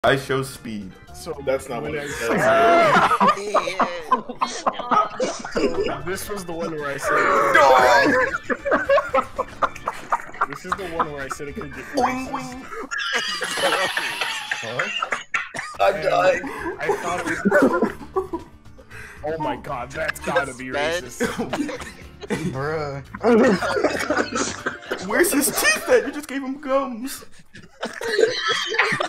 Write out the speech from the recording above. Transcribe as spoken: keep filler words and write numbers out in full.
iShowSpeed. So That's not what when it I This was the one where I said. This is the one where I said it could get racist. I'm dying. I thought it was... Oh my god, that's gotta be racist. Bruh. Where's his teeth at? You just gave him gums.